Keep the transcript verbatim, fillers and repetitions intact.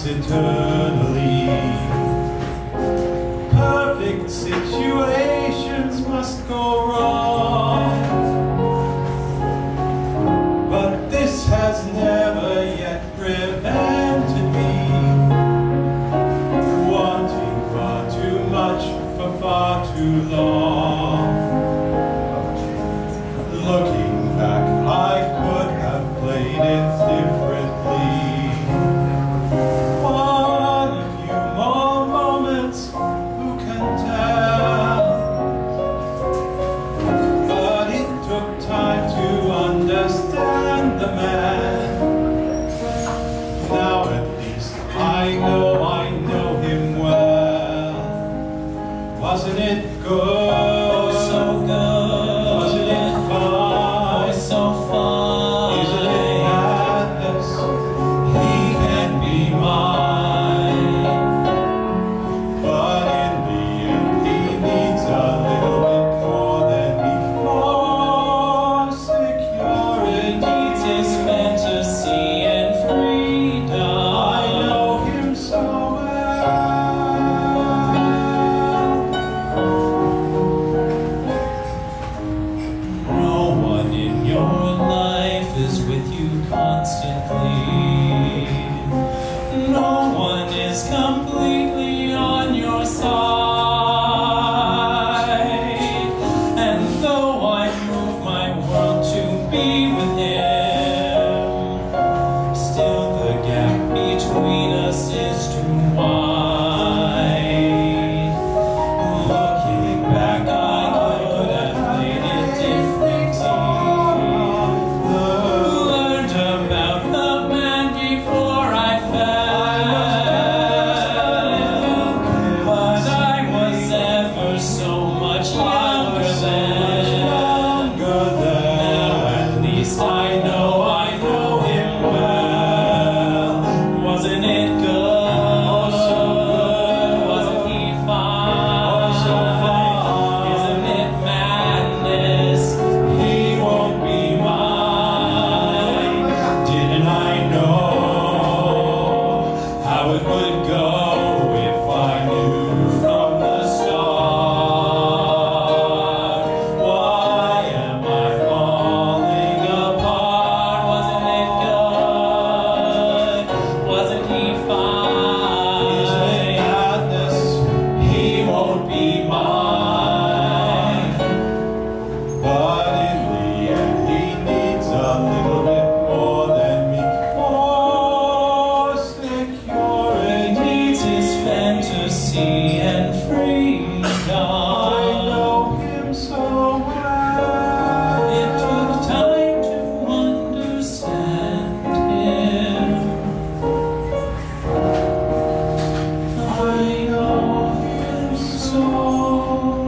eternally. Perfect situations must go wrong, but this has never yet prevented me wanting far too much for far too long. Looking back, I could have played it differently. One, a few more moments, who can tell? But it took time to understand the man. Now at least I know, I know him well. Wasn't it good? Oh, so good. Wasn't it fun? Oh, so fun. Isn't it madness? He can be mine. But in the end, he needs a little bit more than me. More security. Needs his fantasy and freedom. I know him so well. No one in your life is with you constantly. No one is completely on your side. And though I move my world to be with him, still the gap between us is too wide. Looking back, I could have played it differently. Learned about the man before I fell. But I was ever so much younger then. Now at least I know, I know him well. Wasn't it good? Wasn't he fine? Isn't it madness? He won't be mine. Didn't I know how it would go if I knew from the start? Why am I falling apart? Wasn't it good? Wasn't he fine? Isn't it madness? He won't be mine. But in the end, he needs a little bit more than me. More security. Needs his fantasy and freedom. I know him so well. It took time to understand him. I know him so